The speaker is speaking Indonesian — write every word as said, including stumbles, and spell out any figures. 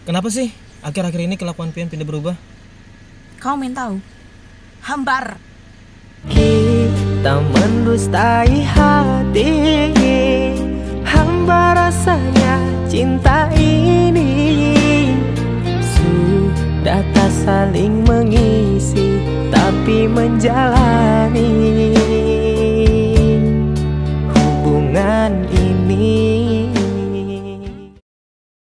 Kenapa sih akhir-akhir ini kelakuan Pian pindah berubah? Kau main tahu? Hambar. Kita mendustai hati, hambar rasanya cinta ini. Sudah tak saling mengisi, tapi menjalani hubungan ini.